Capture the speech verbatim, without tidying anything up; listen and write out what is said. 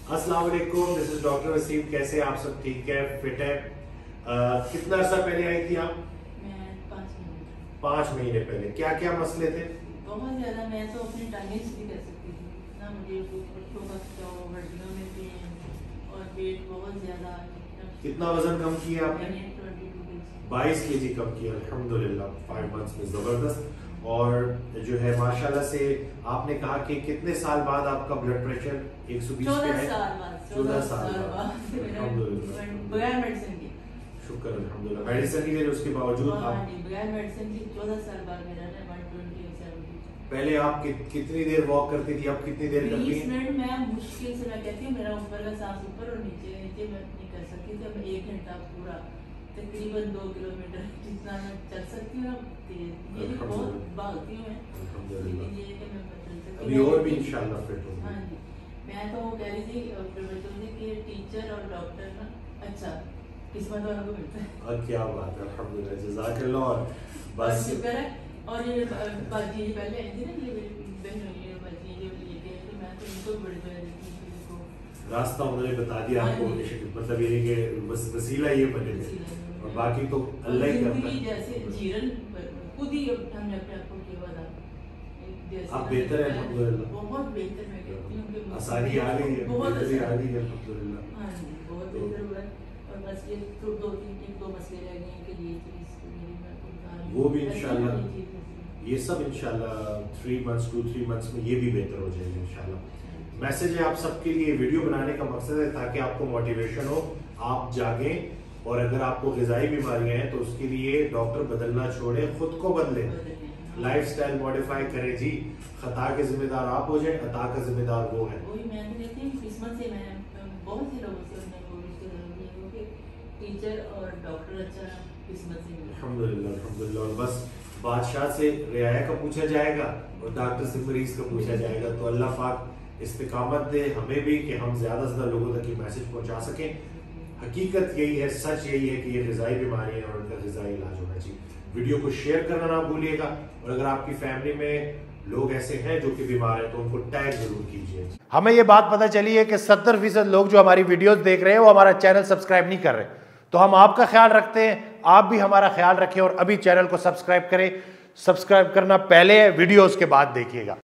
अस्सलाम वालेकुम, this is doctor Wasim. कैसे आप सब? ठीक है, फिट है? कितना अर्सा पहले आई थी आप? मैं पाँच महीने पाँच महीने पहले। क्या क्या मसले थे? बहुत ज़्यादा। मैं तो अपनी टाइमिंग्स भी कर सकती थी ना, मुझे हड्डियों में पेन और पेट बहुत ज़्यादा। कितना वजन कम किया आपने? मैंने ट्वेंटी टू केजी बाईस केजी कम किया, अल्हम्दुलिल्लाह। फाइव मंथ्स में जबरदस्त। और जो है माशाल्लाह से आपने कहा कि कितने साल बाद आपका ब्लड प्रेशर एक सौ बीस पे है? चौदह साल बाद, अल्हम्दुलिल्लाह। बगैर मेडिसिन के, शुक्र अल्हम्दुलिल्लाह। मेडिसिन की उसके बावजूद आप बगैर मेडिसिन के चौदह साल बाद मेरा वन ट्वेंटी सेवन। पहले आप कि, कितनी देर वॉक करती थी, अब कितनी देर करती बीस हैं? मिनट मैं मुश्किल से, मैं कहती हूँ मेरा ऊपर का सांस ऊपर और नीचे नीचे मैं नहीं कर सकती थी। मैं एक घंटा पूरा तकरीबन दो किलोमीटर जितना मैं चल सकती हूँ, तेज ये भी बहुत भागती हूँ मैं, लेकिन ये कि मैं चल सकती अभी और भी इंशाल्लाह फिट होंगी। हाँ जी। मैं तो वो कह रही थी अपने बच्चों से कि टीचर और डॉक्टर ना अच्छा किस्मत वालों को मिलता है। और क्या बात है, अल्हम्दुलिल्लाह, जज़ाकल्लाह। और बस शुक्र है। और ये बाजी ये पहले आई थी ना, ये बहन ये बाजी ये लेके आई, तो मैं तो इनको बड़ी बड़ी रास्ता उन्होंने बता दिया आपको, मतलब ये कि बस वसीला ये बने थे और बाकी तो अल्लाह ही करता है। जैसे जीवन खुद ही हमने अपने आप को किया था। अब बेहतर है अल्हम्दुलिल्लाह, बहुत बेहतर। मैं कहती हूँ कि आसानी आ गई है, बहुत बेहतरी आ आसानी गई है अल्हम्दुलिल्लाह। हाँ जी, बहुत बेहतर हुआ है। और बस ये तो दो तीन एक दो मसले रह गए हैं कि ये चीज़ मेरी मैं को बता रही हूँ, वो भी इंशाल्लाह, ये सब इंशाल्लाह three months two three months में ये भी बेहतर हो जाएगा इंशाल्लाह। मैसेज है आप सबके लिए, वीडियो बनाने का मकसद है ताकि आपको मोटिवेशन हो, आप जागें। और अगर आपको ग़िज़ाई बीमारियां हैं तो उसके लिए डॉक्टर बदलना छोड़ें, खुद को बदलें, लाइफस्टाइल मॉडिफाई करें जी। खता के जिम्मेदार आप हो जाए, अता का जिम्मेदार वो है। वही मैं तो कहती हूँ किस्मत से मैं बहुत से लोगों से मैं कोशिश कर कि टीचर और डॉक्टर अच्छा किस्मत से मिले। अल्हम्दुलिल्लाह अल्हम्दुलिल्लाह। और बस बादशाह से रियाया का पूछा जाएगा और डॉक्टर से मरीज का पूछा जाएगा। तो अल्लाह पाक इस्तिकामत दे हमें भी कि हम ज़्यादा से ज़्यादा लोगों तक ये मैसेज पहुंचा सकें। हकीकत यही है, सच यही है कि ये ग़िज़ाई बीमारी है और उनका ग़िज़ाई इलाज होना चाहिए। वीडियो को शेयर करना ना भूलिएगा। और अगर आपकी फैमिली में लोग ऐसे हैं जो कि बीमार हैं तो उनको टैग जरूर कीजिए। हमें ये बात पता चली है कि सत्तर फीसद लोग जो हमारी वीडियोस देख रहे हैं वो हमारा चैनल सब्सक्राइब नहीं कर रहे, तो हम आपका ख्याल रखते हैं, आप भी हमारा ख्याल रखें और अभी चैनल को सब्सक्राइब करें। सब्सक्राइब करना पहले है, वीडियोस के बाद देखिएगा।